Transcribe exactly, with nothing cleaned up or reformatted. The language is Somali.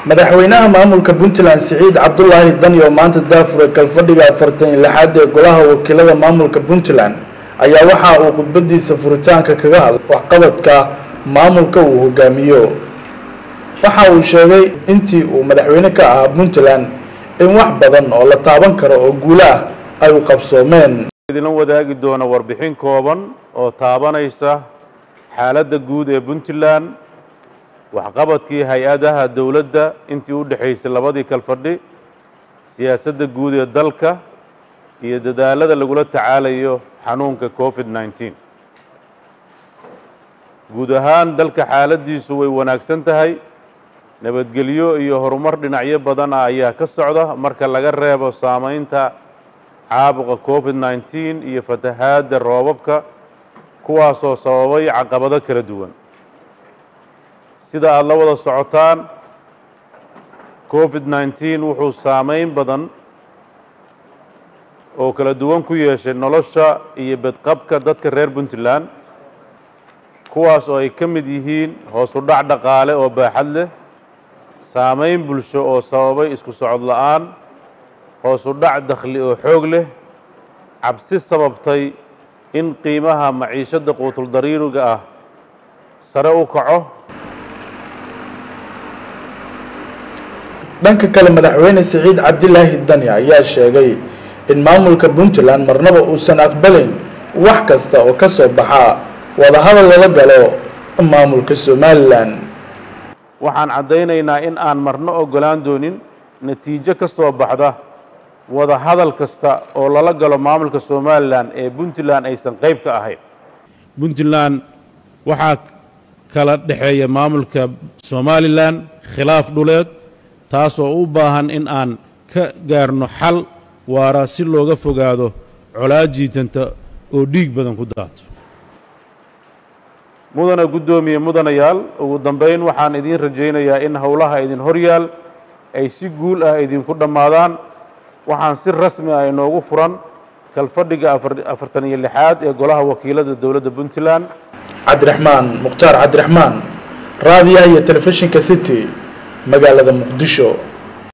madaxweynaha maamulka Puntland Siciid Cabdullaahi Dani oo maanta daafur kalfadhiga afartan iyo lixaad ee golaha wakiilada maamulka Puntland ayaa waxa uu khudbadiisa furitaanka kaga hadlay waxqabadka maamulka uu hogaamiyo. waxa uu sheegay intii uu madaxweyne ka ahaa Puntland in wax badan oo la taaban karo oo guul ah ay u qabsoomeen. idin wadaagi doona warbixin kooban oo taabanaysa xaaladda guud ee Puntland, waxqabadkii hay-adaha dawladda intii u dhaxaysay labadii kalfadhi, siyaasadda guud ee dalka iyo dadaalada lagula tacaalayo xanuunka covid nineteen. guud ahaan dalka xaaladiisu way wanaagsan tahay, nabadgelyo iyo horumar dhinacyo badan ayaa ka socda marka laga reebo saameynta caabuqa covid nineteen iyo fatahaadda roobabka kuwaasoo sababay caqabado kala duwan. sida aad la wada socotaan, covid nineteen wuxuu saameyn badan oo kala duwan ku yeeshay nolosha iyo badqabka dadka reer Puntland, kuwaas oo ay ka mid yihiin hoos u dhac dhaqaale oo baaxad leh, saameyn bulsho oo sababay isku socod la'aan, hoos u dhac dakhli oo xoog leh, cabsi sababtay in qiimaha maciishada quutul dariiriga ah sare u kaco. dhanka kale madaxweyne Siciid Cabdullaahi Dani ayaa sheegay in maamulka Puntland marnaba uusan aqbalin wax kasta oo ka soo baxa wada hadal lala galo maamulka Somaliland. waxaan cadeynaynaa in aan marno ogolaan doonin natiijo ka soo baxda wada hadal kasta oo lala galo maamulka Somaliland ee Puntland aysan qayb ka ahayn. Puntland waxaa kala dhaxeeya maamulka Somaliland khilaaf dhuleed, taasoo u baahan in aan ka gaarno xal waara si looga fogaado colaad jiitanta oo dhiig badan ku daato. mudana guddoomiye mudanayaal, ugu dambeyn waxaan idin rajaynayaa in howlaha idin horyaal ay si guul ah idinku dhammaadaan. waxaan si rasmi ah inoogu furan kalfadhiga afartan iyo lixaad ee golaha wakiilada dowladda Puntland. Cabdiraxmaan Mukhtaar Cabdiraxmaan, raadiyaha iyo telefishinka City, magaalada Muqdisho.